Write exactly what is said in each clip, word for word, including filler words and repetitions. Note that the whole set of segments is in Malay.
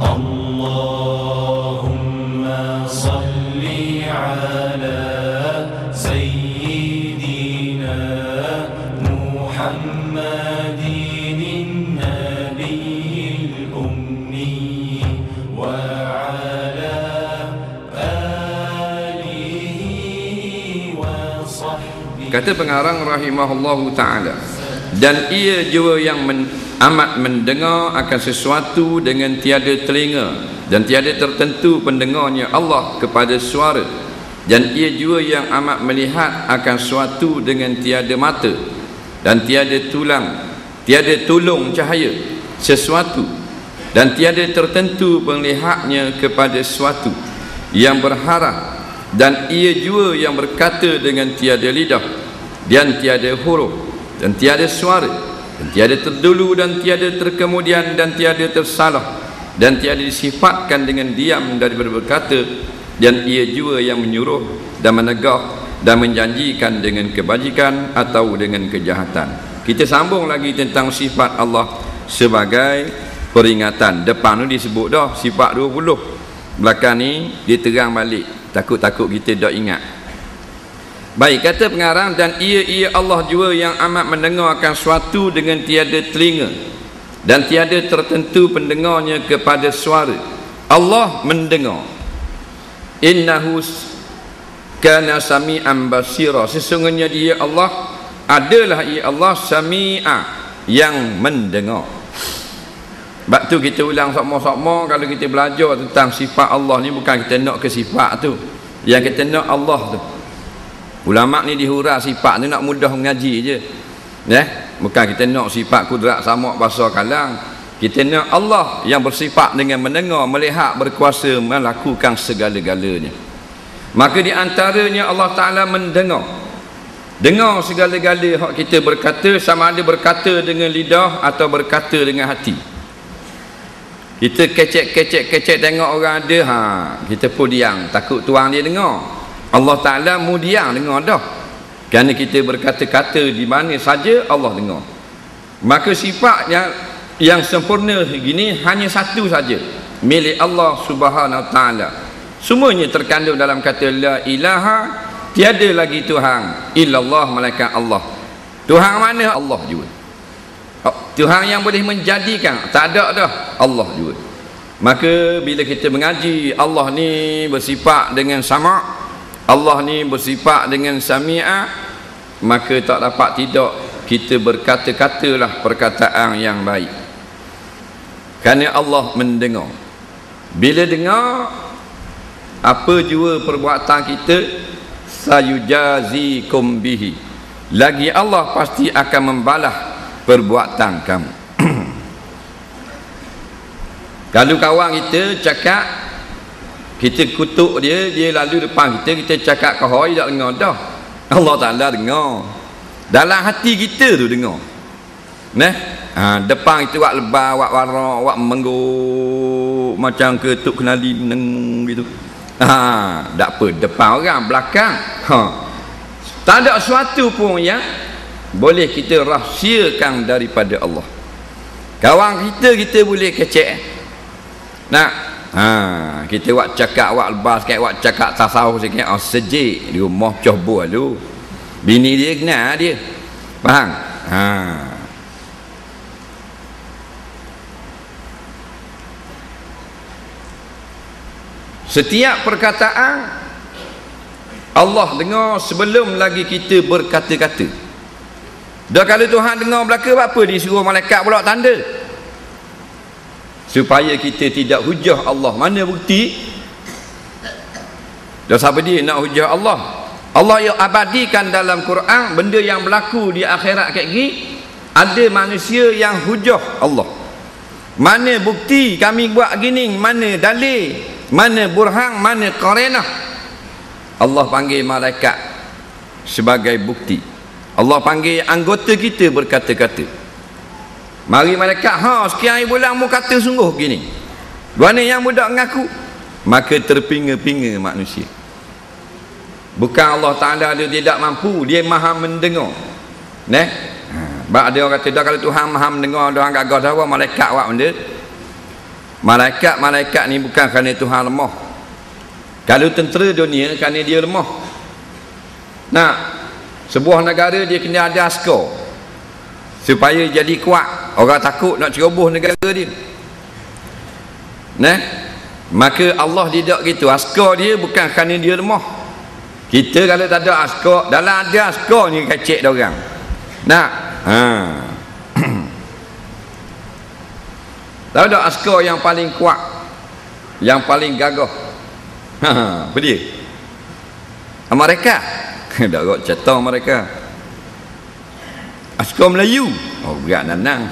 Allahumma salli ala sayyidina Muhammadin nabiyil ummi wa ala alihi wa sahbihi. Kata pengarang rahimahullahu ta'ala, dan ia jua yang men, amat mendengar akan sesuatu dengan tiada telinga, dan tiada tertentu pendengarnya Allah kepada suara, dan ia jua yang amat melihat akan sesuatu dengan tiada mata, dan tiada tulang, tiada tulung cahaya sesuatu, dan tiada tertentu melihatnya kepada sesuatu yang berharap, dan ia jua yang berkata dengan tiada lidah, dan tiada huruf, dan tiada suara, dan tiada terdulu, dan tiada terkemudian, dan tiada tersalah, dan tiada disifatkan dengan diam daripada berkata, dan ia jua yang menyuruh dan menegah dan menjanjikan dengan kebajikan atau dengan kejahatan. Kita sambung lagi tentang sifat Allah sebagai peringatan. Depan tu disebut dah sifat dua puluh, belakang ni dia terang balik, takut-takut kita tak ingat. Baik, kata pengarang, dan ia ia Allah jua yang amat mendengar akan suatu dengan tiada telinga, dan tiada tertentu pendengarnya kepada suara. Allah mendengar. Innahu kana sami'an basira, sesungguhnya dia Allah adalah ia Allah sami'a, yang mendengar. Sebab tu kita ulang sama-sama kalau kita belajar tentang sifat Allah ni, bukan kita nak ke sifat tu, yang kita nak Allah tu. Ulama ni dihurah sifat tu nak mudah mengaji je, ya? Bukan kita nak sifat kudrat sama bahasa kalang. Kita nak Allah yang bersifat dengan mendengar, melihat, berkuasa, melakukan segala-galanya. Maka di antaranya Allah Ta'ala mendengar, dengar segala-gala hak kita berkata, sama ada berkata dengan lidah atau berkata dengan hati. Kita kecek-kecek-kecek tengok orang ada, ha, kita pun diam, takut tuang dia dengar. Allah Ta'ala mudiang dengar dah, kerana kita berkata-kata di mana saja Allah dengar. Maka sifat yang, yang sempurna begini hanya satu saja, milik Allah Subhanahu Wa Ta'ala. Semuanya terkandung dalam kata la ilaha, tiada lagi Tuhan illallah, malaikat Allah. Tuhan mana? Allah juga. Tuhan yang boleh menjadikan, tak ada dah, Allah juga. Maka bila kita mengaji Allah ni bersifat dengan sama', Allah ni bersifat dengan sami'a, maka tak dapat tidak kita berkata-katalah perkataan yang baik, kerana Allah mendengar. Bila dengar, apa jua perbuatan kita, sayujazikum bihi, lagi Allah pasti akan membalas perbuatan kamu. Kalau kawan kita cakap, kita kutuk dia, dia lalu depan kita, kita cakap kahoi, tak dengar dah. Allah Ta'ala dengar. Dalam hati kita tu dengar. Nah, ha, depan kita wak lebar, wak warak, wak mengguk, macam ketuk kenali neng gitu. Ha, tak apa, depan orang, belakang. Ha. Tak ada sesuatu pun yang boleh kita rahsiakan daripada Allah. Kawan kita, kita boleh kecek. Nah, ha, kita wak cakap wak lebar sikit, wak cakap tasawuf sikit, oh, sejik di rumah coba lu. Bini dia kenal dia. Faham? Ha. Setiap perkataan Allah dengar sebelum lagi kita berkata-kata. Dah kalau Tuhan dengar belaka, apa dia suruh malaikat pula tanda? Supaya kita tidak hujah Allah. Mana bukti? Dah siapa dia nak hujah Allah? Allah yang abadikan dalam Quran benda yang berlaku di akhirat kat gini, ada manusia yang hujah Allah. Mana bukti kami buat gini? Mana dalil? Mana burhan? Mana qarinah? Allah panggil malaikat sebagai bukti. Allah panggil anggota kita berkata-kata. Mari malaikat, ha, sekian hari bulan mu kata sungguh gini, mana yang mudah mengaku? Maka terpinga-pinga manusia. Bukan Allah Ta'ala dia tidak mampu, dia maha mendengar. Nah, ha, ada orang kata dah kalau Tuhan maha mendengar, dia orang gagah dah malaikat buat benda. Malaikat-malaikat ni bukan kerana Tuhan lemah. Kalau tentera dunia kerana dia lemah. Nah, sebuah negara dia kena ada askar supaya jadi kuat. Orang takut nak ceroboh negara dia. Nah, maka Allah tidak gitu. Askar dia bukan kerana dia lemah. Kita kalau tak ada askar, dalam ada askar ni kacik dia orang. Nah, ha. Tahu tak askar yang paling kuat, yang paling gagah? Ha, apa dia? Amerika. Tak kok cerita mereka. Askar Melayu. Oh, berat nanang.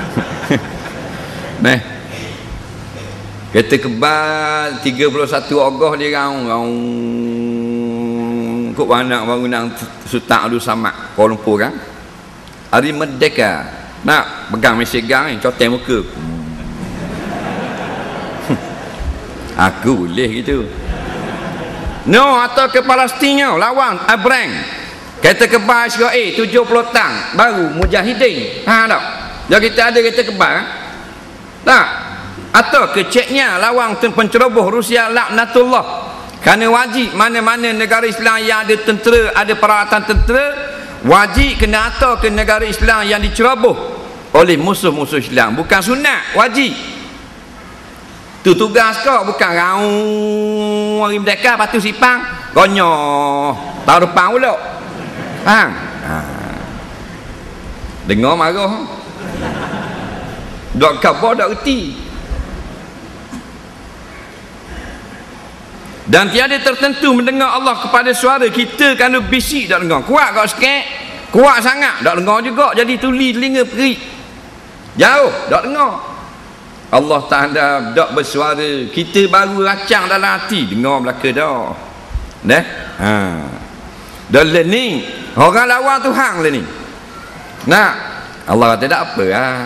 Nah. Kereta kebal tiga puluh satu Ogos dia raung raung kok banyak bangunan Sultan Abdul Samad Kuala Lumpur kan. Hari Merdeka nak pegang mesegang ni cotel muka. Aku boleh gitu. No, atau ke Palestin lawan Abrang. Kereta kebal Israel tujuh puluh tang baru Mujahidin. Ha tak? Jadi kita ada kereta kebal kan? Tak? Atau ke Chechnya lawan penceroboh Rusia laknatullah. Kerana wajib mana-mana negara Islam yang ada tentera, ada peralatan tentera, wajib kena atau ke negara Islam yang diceroboh oleh musuh-musuh Islam. Bukan sunat, wajib. Tu tugas kau, bukan raung hari Merdeka patu sipang gonyoh tahun depan pula. Faham? Ha. Dengar marah. Dok khabar dak reti. Dan tiada tertentu mendengar Allah kepada suara kita kalau bisik tak dengar. Kuat kau sikit, kuat sangat tak dengar juga, jadi tuli telinga perik. Jauh tak dengar. Allah Ta'ala tak bersuara, kita baru racang dalam hati dengar belaka dah. Dah? Ha. Dah learning. Orang lawan Tuhan lah ni. Nah, Allah kata tak apa lah.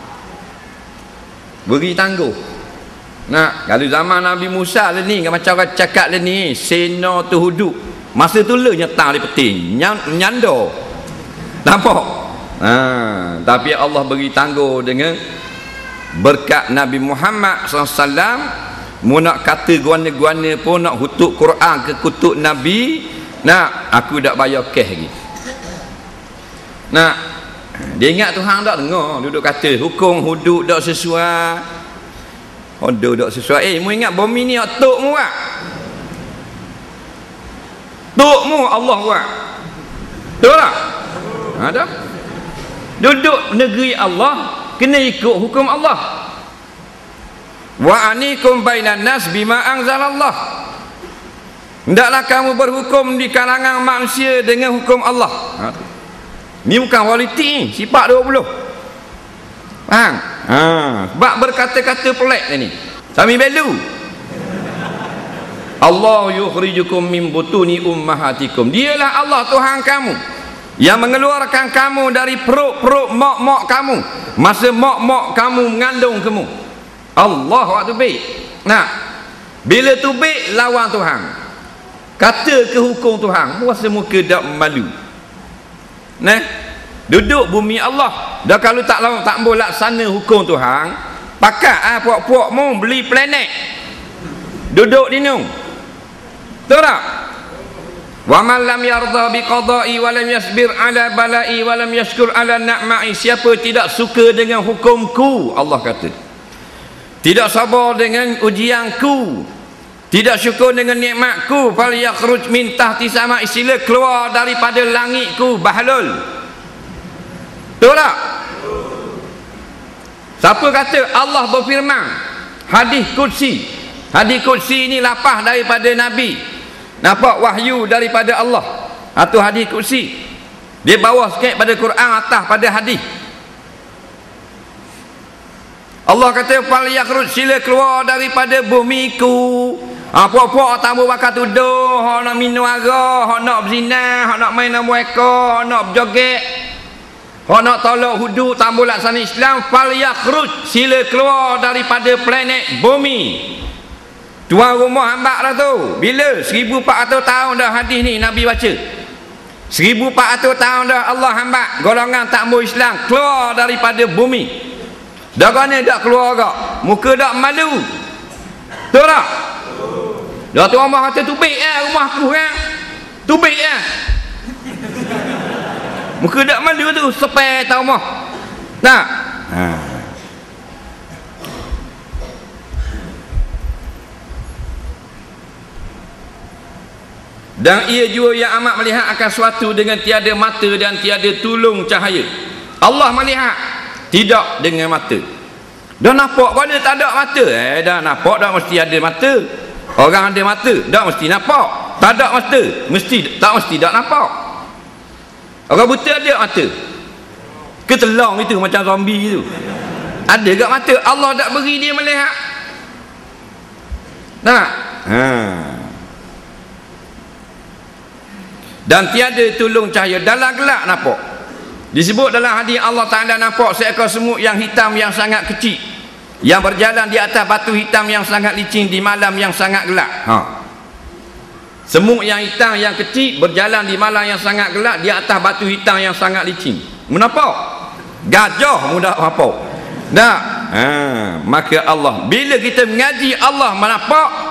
Beri tangguh. Nah, kalau zaman Nabi Musa lah ni, macam orang cakap lah ni, sena tu huduk. Masa tu le nyetang di peti, nyando. Nampak? Ha, tapi Allah beri tangguh dengan berkat Nabi Muhammad sallallahu alaihi wasallam. Mu nak kata guana-guana pun nak hutuk Quran ke kutub Nabi, nak aku tak bayar cash lagi. Nak dia ingat Tuhan tak dengar duduk kata hukum hudud tak sesuai. Hudud tak sesuai. Eh, mu ingat bumi ni tok mu buat. Tok mu Allah buat. Betul tak? Ada. Duduk negeri Allah kena ikut hukum Allah. Wa anikum bainan nas bima anzalallah. Hendaklah kamu berhukum di kalangan manusia dengan hukum Allah. Ha. Ni bukan politik ni, sifat dua puluh. Faham? Ha, sebab berkata-kata pelik ni. Sami belu. Allah yukhrijukum min butuni ummahatikum. Dialah Allah Tuhan kamu yang mengeluarkan kamu dari perut-perut mak-mak kamu masa mak-mak kamu mengandung kamu. Allah waktu baik. Nah, bila tu baik lawan Tuhan, kata ke hukum Tuhan, rasa muka dak malu. Nah, duduk bumi Allah. Dah kalau tak lawan tak boleh laksana hukum Tuhan, pakat ah puak-puak mu beli planet. Duduk di nu. Betul tak? Wa man lam yarda bi qada'i wa lam yasbir ala bala'i wa lam yashkur ala ni'ma'i. Siapa tidak suka dengan hukumku, Allah kata, tidak sabar dengan ujianku, tidak syukur dengan nikmatku, fal yakhruj min tahti sama, sila keluar daripada langitku, bahlul. Betul tak? Siapa kata? Allah berfirman, hadis qudsi. Hadis qudsi ini lapah daripada Nabi, nampak wahyu daripada Allah. Atau hadis qudsi dia bawah sikit pada Quran, atas pada hadis. Allah kata fal yakhruj, sila keluar daripada bumiku. Ha, puak-puak tambah bakar tuduh, hak nak minum arak, hak nak berzina, hak nak main nombor ekor, hak nak berjoget, hak nak tolak hudud, tambah laksana Islam. Fal yakhruj, sila keluar daripada planet bumi. Tuan rumah hamba dah tu. Bila? seribu empat ratus tahun dah hadis ni Nabi baca. seribu empat ratus tahun dah Allah hamba golongan tak mau Islam keluar daripada bumi. Darah ni tak keluar agak. Muka tak malu. Betul tak? Dah tu orang kata tubik eh rumah aku kan. Tubik eh. Muka tak malu tu sepai tau mah. Tak? Ha. Dan ia juga yang amat melihat akan suatu dengan tiada mata dan tiada tulung cahaya. Allah melihat tidak dengan mata. Dah nampak kau ada tak ada mata? Eh dah nampak dah mesti ada mata. Orang ada mata dah mesti nampak. Tak ada mata mesti tak mesti tak nampak. Orang buta ada mata. Ketelong itu macam zombie itu. Ada tak mata? Allah tak beri dia melihat. Tak? Ha. Dan tiada tulung cahaya, dalam gelap nampak. Disebut dalam hadis Allah Ta'ala nampak seekor semut yang hitam yang sangat kecil yang berjalan di atas batu hitam yang sangat licin di malam yang sangat gelap. Ha. Semut yang hitam yang kecil berjalan di malam yang sangat gelap di atas batu hitam yang sangat licin. Menampak? Gajah mudah nampak. Nah, ha. Maka Allah bila kita mengaji Allah menampak,